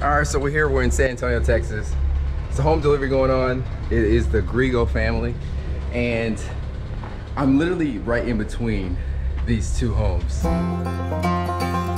All right, so we're in San Antonio, Texas. It's a home delivery going on. It is the Griego family, and I'm literally right in between these two homes.